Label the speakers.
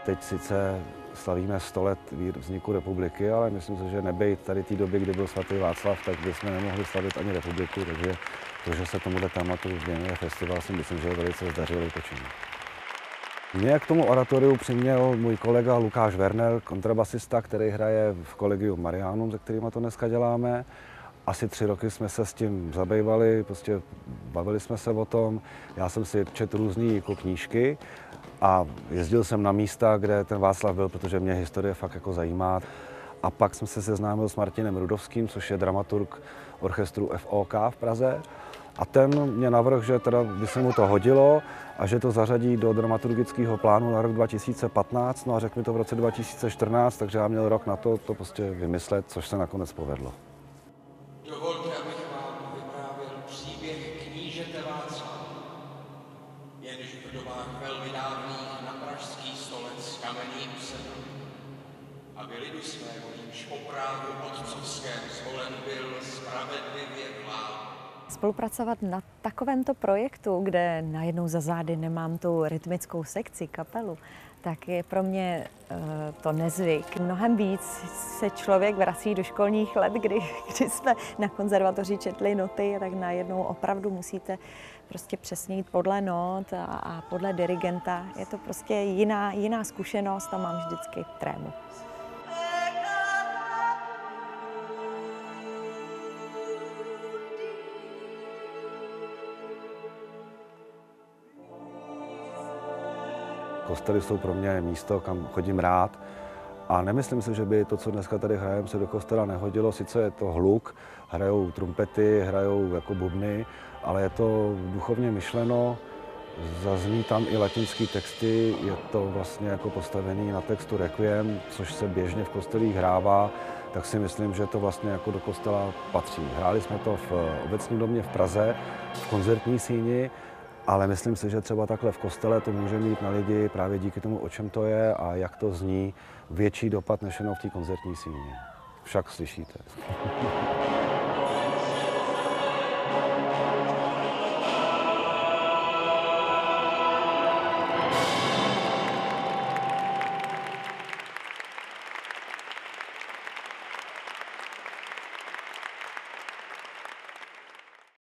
Speaker 1: Teď sice slavíme 100 let vzniku republiky, ale myslím si, že nebejt tady té doby, kdy byl svatý Václav, tak bychom nemohli slavit ani republiku, takže to, že se tomuto tématu věnuje festival, si myslím, že je velice zdařilý počin. Mě k tomu oratoriu přiměl můj kolega Lukáš Werner, kontrabasista, který hraje v Collegium Marianum, se kterým to dneska děláme. Asi 3 roky jsme se s tím zabývali, prostě bavili jsme se o tom. Já jsem si četl různé jako knížky a jezdil jsem na místa, kde ten Václav byl, protože mě historie fakt jako zajímá. A pak jsem se seznámil s Martinem Rudovským, což je dramaturg orchestru FOK v Praze. A ten mě navrhl, že teda by se mu to hodilo a že to zařadí do dramaturgického plánu na rok 2015. No a řekl mi to v roce 2014, takže já měl rok na to prostě vymyslet, což se nakonec povedlo.
Speaker 2: Dovolte, abych vám vyprávěl příběh knížete Václava. Jenž v dobách velmi dávných na pražský stolec kamenný usedl, aby lidu svému, jimž po právu otcovském zvolen byl, spravedlivě vládl.
Speaker 3: Spolupracovat na takovémto projektu, kde najednou za zády nemám tu rytmickou sekci, kapelu, tak je pro mě to nezvyk. Mnohem víc se člověk vrací do školních let, kdy jsme na konzervatoři četli noty, tak najednou opravdu musíte prostě přesně jít podle not a podle dirigenta. Je to prostě jiná zkušenost a mám vždycky trému.
Speaker 1: Kostely jsou pro mě místo, kam chodím rád a nemyslím si, že by to, co dneska tady hrajeme, se do kostela nehodilo. Sice je to hluk, hrajou trumpety, hrajou jako bubny, ale je to duchovně myšleno, zazní tam i latinský texty, je to vlastně jako postavený na textu Requiem, což se běžně v kostelích hrává, tak si myslím, že to vlastně jako do kostela patří. Hráli jsme to v obecním domě v Praze, v koncertní síni, ale myslím si, že třeba takhle v kostele to může mít na lidi právě díky tomu, o čem to je a jak to zní, větší dopad než jenom v té koncertní síni. Však slyšíte.